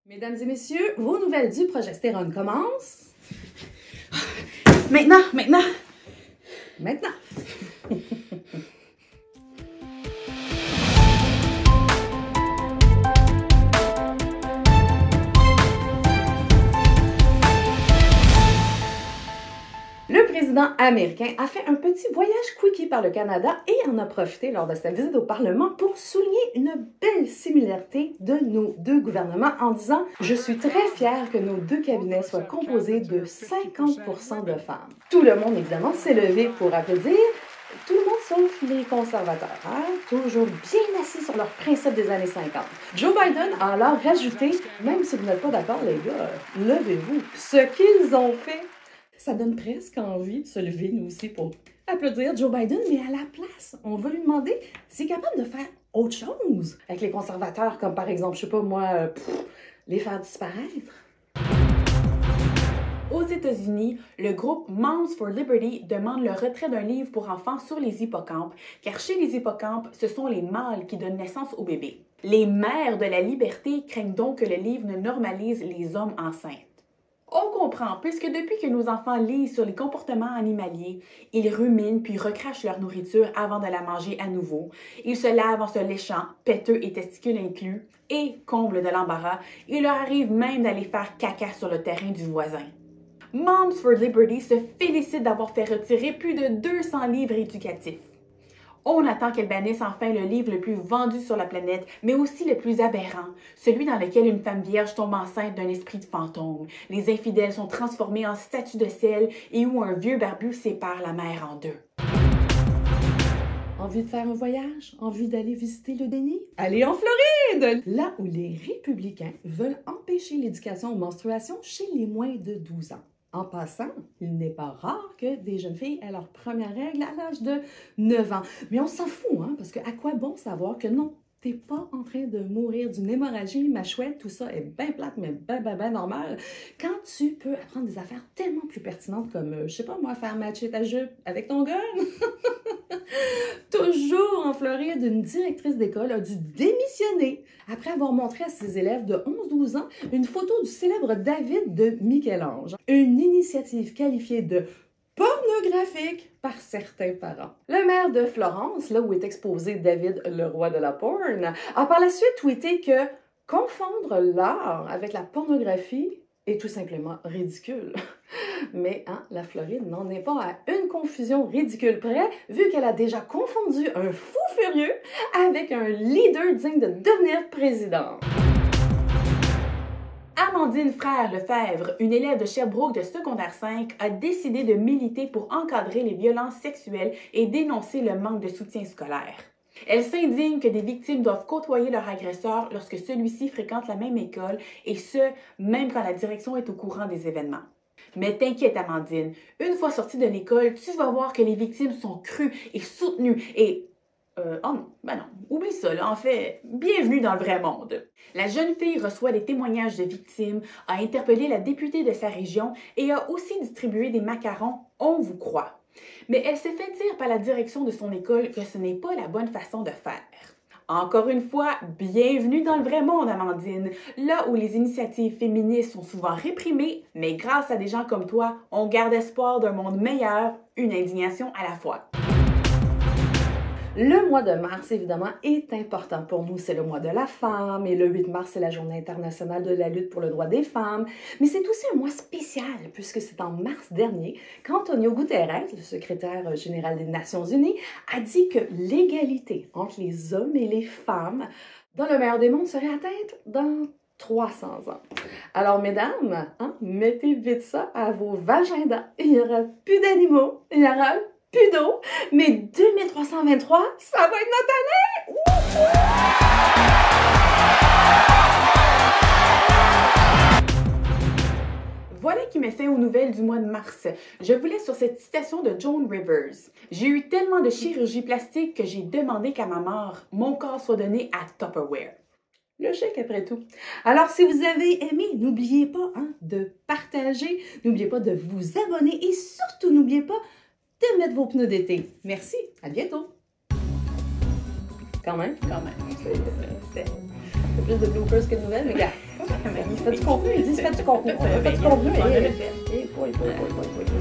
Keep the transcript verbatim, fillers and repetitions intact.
Mesdames et messieurs, vos nouvelles du progestérone commencent. Maintenant, maintenant. Maintenant. Le président américain a fait un petit voyage quickie par le Canada et en a profité lors de sa visite au Parlement pour souligner une belle similarité de nos deux gouvernements en disant « Je suis très fière que nos deux cabinets soient composés de cinquante pour cent de femmes ». Tout le monde, évidemment, s'est levé pour applaudir. Tout le monde sauf les conservateurs, hein? Toujours bien assis sur leurs principes des années cinquante. Joe Biden a alors rajouté « Même si vous n'êtes pas d'accord, les gars, levez-vous ». Ce qu'ils ont fait, ça donne presque envie de se lever, nous aussi, pour applaudir Joe Biden, mais à la place, on va lui demander s'il est capable de faire autre chose avec les conservateurs, comme par exemple, je sais pas moi, pff, les faire disparaître. Aux États-Unis, le groupe Moms for Liberty demande le retrait d'un livre pour enfants sur les hippocampes, car chez les hippocampes, ce sont les mâles qui donnent naissance aux bébés. Les mères de la liberté craignent donc que le livre ne normalise les hommes enceintes. On comprend, puisque depuis que nos enfants lisent sur les comportements animaliers, ils ruminent puis recrachent leur nourriture avant de la manger à nouveau. Ils se lavent en se léchant, péteux et testicules inclus, et, comble de l'embarras, il leur arrive même d'aller faire caca sur le terrain du voisin. Moms for Liberty se félicite d'avoir fait retirer plus de deux cents livres éducatifs. On attend qu'elle bannisse enfin le livre le plus vendu sur la planète, mais aussi le plus aberrant, celui dans lequel une femme vierge tombe enceinte d'un esprit de fantôme, les infidèles sont transformés en statues de sel et où un vieux barbu sépare la mer en deux. Envie de faire un voyage? Envie d'aller visiter le déni? Allez en Floride! Là où les républicains veulent empêcher l'éducation aux menstruations chez les moins de douze ans. En passant, il n'est pas rare que des jeunes filles aient leur première règle à l'âge de neuf ans. Mais on s'en fout, hein, parce que à quoi bon savoir que non, t'es pas en train de mourir d'une hémorragie, ma chouette, tout ça est bien plate, mais ben, ben, ben normal. Quand tu peux apprendre des affaires tellement plus pertinentes comme, euh, je sais pas moi, faire matcher ta jupe avec ton gun. Toujours en Floride, une directrice d'école a dû démissionner après avoir montré à ses élèves de onze douze ans une photo du célèbre David de Michel-Ange. Une initiative qualifiée de pornographique par certains parents. Le maire de Florence, là où est exposé David, le roi de la porn, a par la suite tweeté que confondre l'art avec la pornographie est tout simplement ridicule. Mais hein, la Floride n'en est pas à une confusion ridicule près, vu qu'elle a déjà confondu un fou furieux avec un leader digne de devenir président. Amandine Frère Lefebvre, une élève de Sherbrooke de secondaire cinq, a décidé de militer pour encadrer les violences sexuelles et dénoncer le manque de soutien scolaire. Elle s'indigne que des victimes doivent côtoyer leur agresseur lorsque celui-ci fréquente la même école, et ce, même quand la direction est au courant des événements. Mais t'inquiète, Amandine, une fois sortie de l'école, tu vas voir que les victimes sont crues et soutenues et... Euh, oh non, ben non, oublie ça, là, en fait, bienvenue dans le vrai monde. La jeune fille reçoit des témoignages de victimes, a interpellé la députée de sa région et a aussi distribué des macarons « On vous croit ». Mais elle s'est fait dire par la direction de son école que ce n'est pas la bonne façon de faire. Encore une fois, bienvenue dans le vrai monde, Amandine, là où les initiatives féministes sont souvent réprimées, mais grâce à des gens comme toi, on garde espoir d'un monde meilleur, une indignation à la fois. Le mois de mars, évidemment, est important pour nous. C'est le mois de la femme et le huit mars, c'est la journée internationale de la lutte pour le droit des femmes. Mais c'est aussi un mois spécial puisque c'est en mars dernier qu'Antonio Guterres, le secrétaire général des Nations Unies, a dit que l'égalité entre les hommes et les femmes dans le meilleur des mondes serait atteinte dans trois cents ans. Alors, mesdames, hein, mettez vite ça à vos agendas. Il n'y aura plus d'animaux, il y aura plus d'eau, mais deux mille trois cent vingt-trois, ça va être notre année! Voilà qui met fin aux nouvelles du mois de mars. Je vous laisse sur cette citation de Joan Rivers. J'ai eu tellement de chirurgie plastique que j'ai demandé qu'à ma mort, mon corps soit donné à Tupperware. Logique après tout. Alors, si vous avez aimé, n'oubliez pas hein, de partager, n'oubliez pas de vous abonner et surtout, n'oubliez pas de mettre vos pneus d'été. Merci, à bientôt! Quand même, Quand même. c'est plus de bloopers que de nouvelles, mais regarde. Magnifique. Fais du contenu, ils disent fais du contenu. On a fait du contenu et... et...